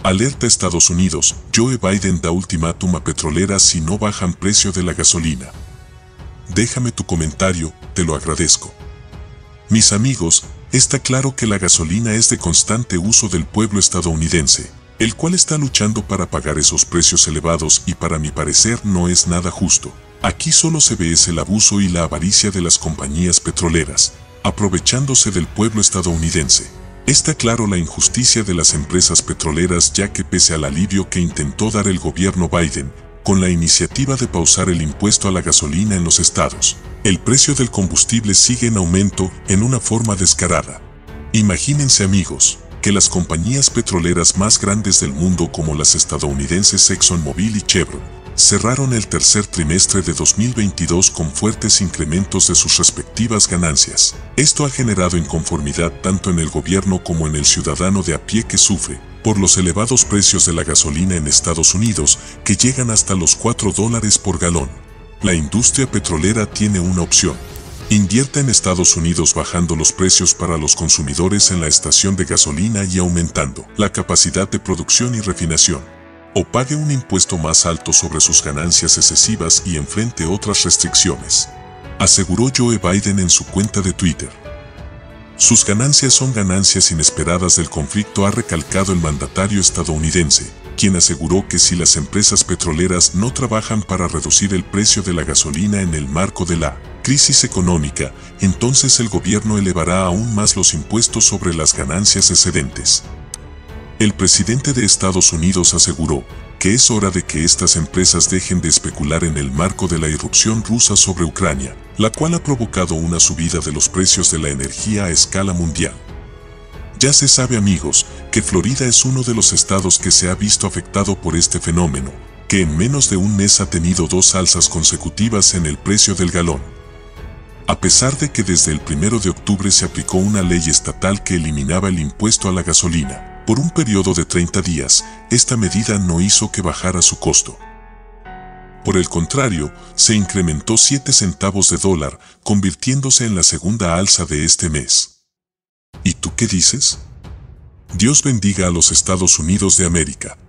Alerta Estados Unidos, Joe Biden da ultimátum a petroleras si no bajan precio de la gasolina. Déjame tu comentario, te lo agradezco. Mis amigos, está claro que la gasolina es de constante uso del pueblo estadounidense, el cual está luchando para pagar esos precios elevados y para mi parecer no es nada justo. Aquí solo se ve el abuso y la avaricia de las compañías petroleras, aprovechándose del pueblo estadounidense. Está claro la injusticia de las empresas petroleras ya que pese al alivio que intentó dar el gobierno Biden, con la iniciativa de pausar el impuesto a la gasolina en los estados, el precio del combustible sigue en aumento en una forma descarada. Imagínense amigos, que las compañías petroleras más grandes del mundo como las estadounidenses ExxonMobil y Chevron, cerraron el tercer trimestre de 2022 con fuertes incrementos de sus respectivas ganancias. Esto ha generado inconformidad tanto en el gobierno como en el ciudadano de a pie que sufre por los elevados precios de la gasolina en Estados Unidos que llegan hasta los $4 por galón. La industria petrolera tiene una opción. Invierta en Estados Unidos bajando los precios para los consumidores en la estación de gasolina y aumentando la capacidad de producción y refinación. O pague un impuesto más alto sobre sus ganancias excesivas y enfrente otras restricciones, aseguró Joe Biden en su cuenta de Twitter. Sus ganancias son ganancias inesperadas del conflicto, ha recalcado el mandatario estadounidense, quien aseguró que si las empresas petroleras no trabajan para reducir el precio de la gasolina en el marco de la crisis económica, entonces el gobierno elevará aún más los impuestos sobre las ganancias excedentes. El presidente de Estados Unidos aseguró que es hora de que estas empresas dejen de especular en el marco de la irrupción rusa sobre Ucrania, la cual ha provocado una subida de los precios de la energía a escala mundial. Ya se sabe amigos, que Florida es uno de los estados que se ha visto afectado por este fenómeno, que en menos de un mes ha tenido 2 alzas consecutivas en el precio del galón. A pesar de que desde el 1 de octubre se aplicó una ley estatal que eliminaba el impuesto a la gasolina, por un periodo de 30 días, esta medida no hizo que bajara su costo. Por el contrario, se incrementó 7 centavos de dólar, convirtiéndose en la segunda alza de este mes. ¿Y tú qué dices? Dios bendiga a los Estados Unidos de América.